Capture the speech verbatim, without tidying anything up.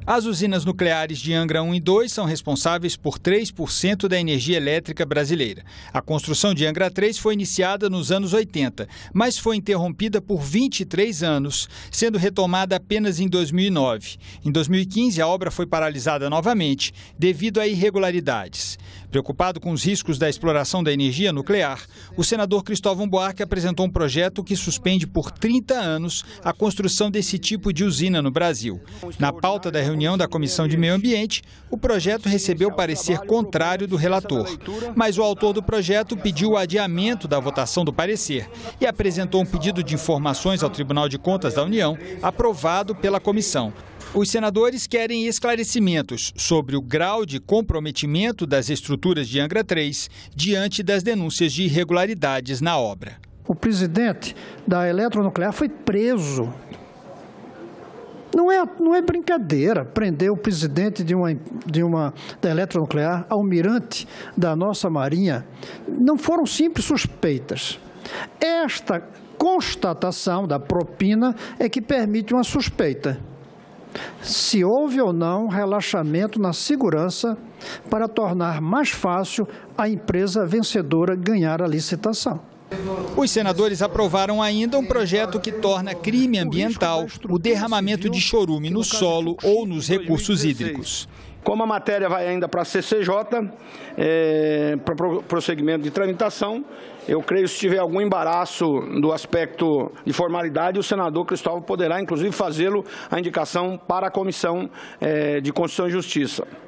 As usinas nucleares de Angra um e dois são responsáveis por três por cento da energia elétrica brasileira. A construção de Angra três foi iniciada nos anos oitenta, mas foi interrompida por vinte e três anos, sendo retomada apenas em dois mil e nove. Em dois mil e quinze, a obra foi paralisada novamente devido a irregularidades. Preocupado com os riscos da exploração da energia nuclear, o senador Cristóvão Buarque apresentou um projeto que suspende por trinta anos a construção desse tipo de usina no Brasil. Na pauta da reunião da Comissão de Meio Ambiente, o projeto recebeu parecer contrário do relator, mas o autor do projeto pediu o adiamento da votação do parecer e apresentou um pedido de informações ao Tribunal de Contas da União, aprovado pela comissão. Os senadores querem esclarecimentos sobre o grau de comprometimento das estruturas de Angra três diante das denúncias de irregularidades na obra. O presidente da Eletronuclear foi preso. Não é, não é brincadeira prender o presidente de uma, de uma da Eletronuclear, almirante da nossa Marinha. Não foram simples suspeitas. Esta constatação da propina é que permite uma suspeita. Se houve ou não relaxamento na segurança para tornar mais fácil a empresa vencedora ganhar a licitação. Os senadores aprovaram ainda um projeto que torna crime ambiental o derramamento de chorume no solo ou nos recursos hídricos. Como a matéria vai ainda para a C C J, é, para prosseguimento de tramitação, eu creio que se tiver algum embaraço do aspecto de formalidade, o senador Cristóvão poderá, inclusive, fazê-lo a indicação para a Comissão é, de Constituição e Justiça.